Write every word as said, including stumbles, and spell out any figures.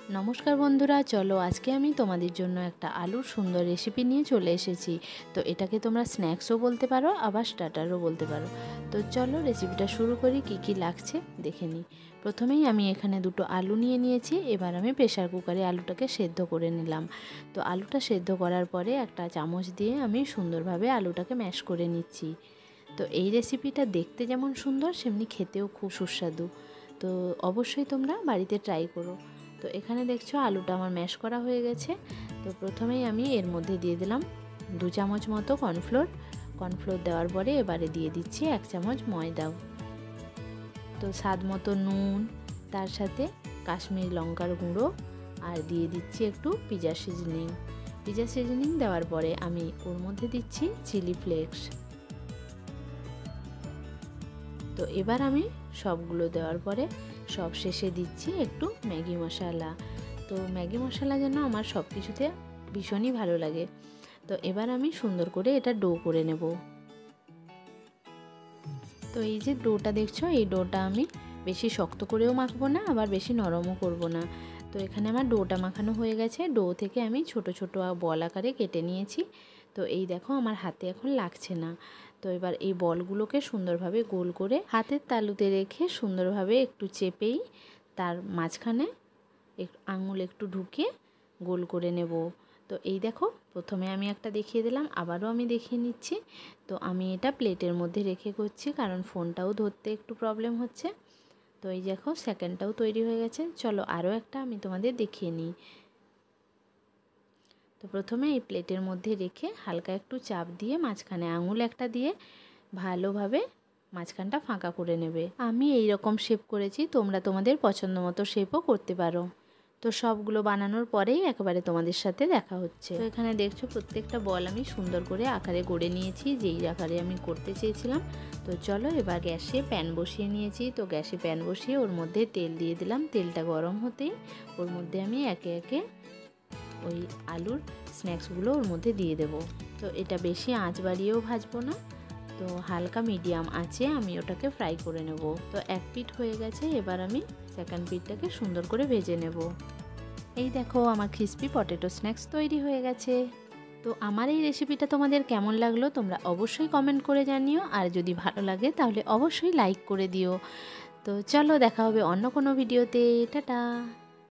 নমস্কার বন্ধুরা, চলো আজকে আমি তোমাদের জন্য একটা আলুর সুন্দর রেসিপি নিয়ে চলে এসেছি। তো এটাকে তোমরা স্ন্যাক্সও বলতে পারো, আবার স্টার্টারও বলতে পারো। তো চলো রেসিপিটা শুরু করি। কি কি লাগছে দেখে নিই। প্রথমেই আমি এখানে দুটো আলু নিয়ে নিয়েছি। এবার আমি প্রেসার কুকারে আলুটাকে সেদ্ধ করে নিলাম। তো আলুটা সেদ্ধ করার পরে একটা চামচ দিয়ে আমি সুন্দরভাবে আলুটাকে ম্যাশ করে নিচ্ছি। তো এই রেসিপিটা দেখতে যেমন সুন্দর, সেমনি খেতেও খুব সুস্বাদু। তো অবশ্যই তোমরা বাড়িতে ট্রাই করো। তো এখানে দেখছো আলুটা আমার ম্যাশ করা হয়ে গেছে। তো প্রথমেই আমি এর মধ্যে দিয়ে দিলাম দু চামচ মতো কর্নফ্লোর। কর্নফ্লোর দেওয়ার পরে এবারে দিয়ে দিচ্ছি এক চামচ ময়দাও। তো স্বাদ মতো নুন, তার সাথে কাশ্মীরি লঙ্কার গুঁড়ো, আর দিয়ে দিচ্ছি একটু পিৎজা সিজনিং। পিৎজা সিজনিং দেওয়ার পরে আমি ওর মধ্যে দিচ্ছি চিলি ফ্লেক্স। তো এবার আমি সবগুলো দেওয়ার পরে সব শেষে দিচ্ছি একটু ম্যাগি মশলা। তো ম্যাগি মশলা যেন আমার সব কিছুতে ভীষণই ভালো লাগে। তো এবার আমি সুন্দর করে এটা ডো করে নেব। তো এই যে ডোটা দেখছো, এই ডোটা আমি বেশি শক্ত করেও মাখবো না, আবার বেশি নরমও করব না। তো এখানে আমার ডোটা মাখানো হয়ে গেছে। ডো থেকে আমি ছোট ছোট বল আকারে কেটে নিয়েছি। তো এই দেখো আমার হাতে এখন লাগছে না। তো এবার এই বলগুলোকে সুন্দরভাবে গোল করে হাতের তালুতে রেখে সুন্দরভাবে একটু চেপেই তার মাঝখানে আঙুল একটু ঢুকিয়ে গোল করে নেব। তো এই দেখো প্রথমে আমি একটা দেখিয়ে দিলাম, আবারও আমি দেখিয়ে নিচ্ছি। তো আমি এটা প্লেটের মধ্যে রেখে করছি, কারণ ফোনটাও ধরতে একটু প্রবলেম হচ্ছে। তো এই দেখো সেকেন্ডটাও তৈরি হয়ে গেছে। চলো আরও একটা আমি তোমাদের দেখিয়ে নিই। তো প্রথমে এই প্লেটের মধ্যে রেখে হালকা একটু চাপ দিয়ে মাঝখানে আঙুল একটা দিয়ে ভালোভাবে মাঝখানটা ফাঁকা করে নেবে। আমি এই রকম শেপ করেছি, তোমরা তোমাদের পছন্দ মতো শেপও করতে পারো। তো সবগুলো বানানোর পরেই একেবারে তোমাদের সাথে দেখা হচ্ছে। তো এখানে দেখছো প্রত্যেকটা বল আমি সুন্দর করে আকারে গড়ে নিয়েছি, যেই আকারে আমি করতে চেয়েছিলাম। তো চলো এবার গ্যাসে প্যান বসিয়ে নিয়েছি। তো গ্যাসে প্যান বসিয়ে ওর মধ্যে তেল দিয়ে দিলাম। তেলটা গরম হতেই ওর মধ্যে আমি একে একে ওই আলুর স্ন্যাক্সগুলো ওর মধ্যে দিয়ে দেব। তো এটা বেশি আঁচ বাড়িয়েও ভাজবো না, তো হালকা মিডিয়াম আঁচে আমি ওটাকে ফ্রাই করে নেব। তো এক পিঠ হয়ে গেছে, এবার আমি সেকেন্ড পিঠটাকে সুন্দর করে ভেজে নেব। এই দেখো আমার ক্রিসপি পটেটো স্ন্যাক্স তৈরি হয়ে গেছে। তো আমার এই রেসিপিটা তোমাদের কেমন লাগলো তোমরা অবশ্যই কমেন্ট করে জানিও, আর যদি ভালো লাগে তাহলে অবশ্যই লাইক করে দিও। তো চলো দেখা হবে অন্য কোনো ভিডিওতে। টাটা।